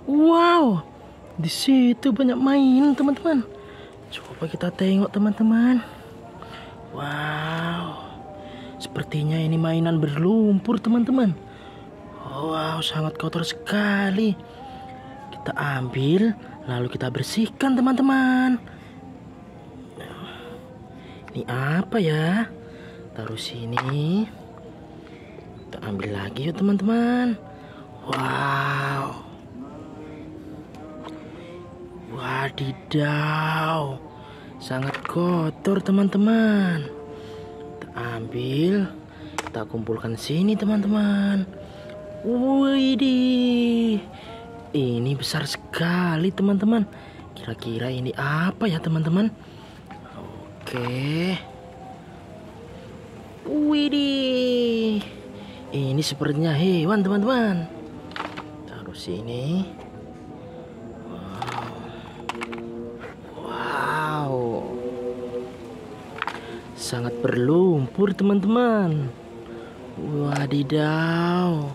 Wow, di situ banyak mainan teman-teman. Coba kita tengok teman-teman. Wow, sepertinya ini mainan berlumpur teman-teman. Wow, sangat kotor sekali. Kita ambil, lalu kita bersihkan teman-teman. Ini apa ya? Taruh sini. Kita ambil lagi yuk teman-teman. Wow. Wadidaw. Sangat kotor teman-teman. Kita ambil, kita kumpulkan sini teman-teman. Widih. Ini besar sekali teman-teman. Kira-kira ini apa ya teman-teman? Oke. Widih. Ini sepertinya hewan teman-teman. Taruh sini. Wow. Sangat berlumpur teman-teman. Wadidaw.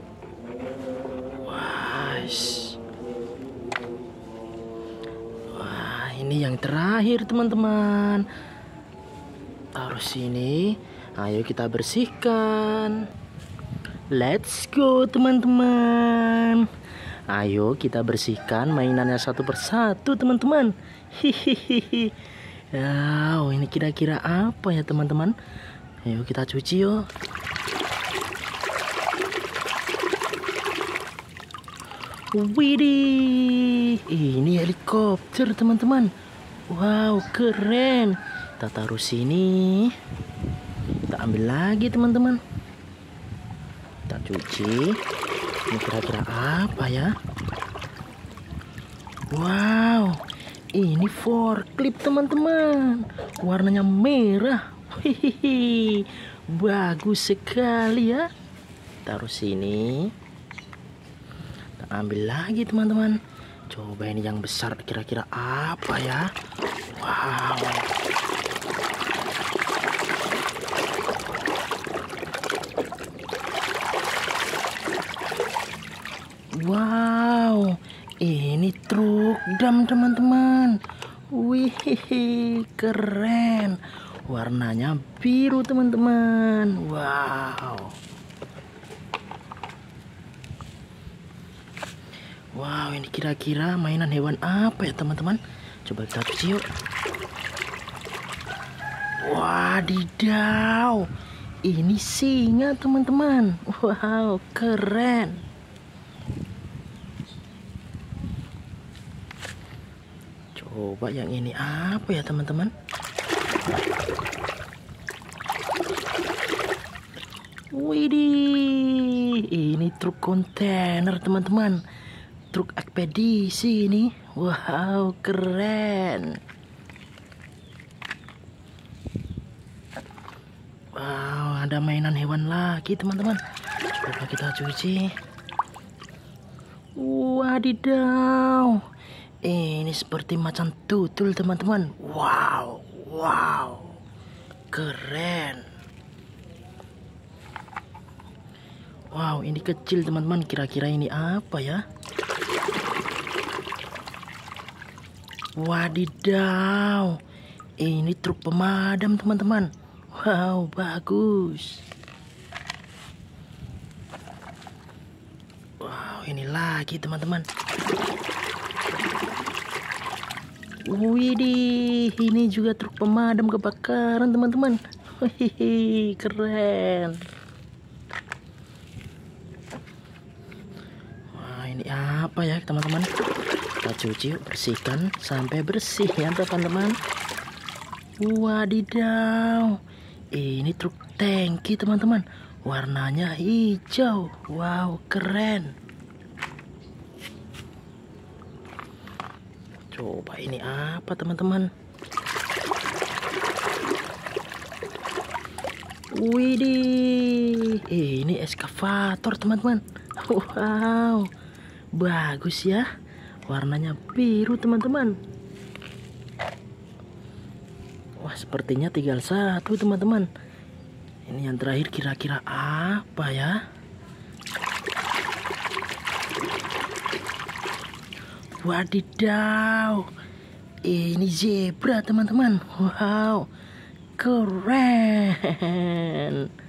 Wah, ini yang terakhir teman-teman. Taruh sini. Ayo kita bersihkan. Let's go teman-teman. Ayo kita bersihkan mainannya satu persatu teman-teman. Hihihi. Wow, ini kira-kira apa ya teman-teman? Ayo kita cuci yuk. Widih, ini helikopter teman-teman. Wow, keren. Kita taruh sini. Kita ambil lagi teman-teman. Kita cuci. Ini kira-kira apa ya? Wow, ini forklift teman-teman. Warnanya merah. Hihihi, bagus sekali ya. Taruh sini. Kita ambil lagi teman-teman. Coba ini yang besar kira-kira apa ya? Wow. Wow, ini truk dam teman-teman. Wih, keren. Warnanya biru teman-teman. Wow. Wow, ini kira-kira mainan hewan apa ya teman-teman? Coba kita cuci yuk. Wadidaw, ini singa teman-teman. Wow, keren. Coba yang ini apa ya teman-teman? Widih, ini truk kontainer teman-teman. Truk ekspedisi ini. Wow, keren. Wow, ada mainan hewan lagi teman-teman. Coba kita cuci. Wadidaw, ini seperti macan tutul teman-teman. Wow, wow, keren. Wow, ini kecil teman-teman. Kira-kira ini apa ya? Wadidaw, ini truk pemadam teman-teman. Wow, bagus. Wow, ini lagi teman-teman. Widih, ini juga truk pemadam kebakaran teman-teman. Wih, keren. Wah, ini apa ya teman-teman? Kita cuci, bersihkan sampai bersih ya teman-teman. Wadidaw, ini truk tangki teman-teman. Warnanya hijau. Wow, keren. Coba ini apa teman-teman? Widih, ini eskavator teman-teman. Wow, bagus ya. Warnanya biru teman-teman. Wah, sepertinya tinggal satu teman-teman. Ini yang terakhir kira-kira apa ya? Wadidaw, ini zebra teman-teman. Wow, keren.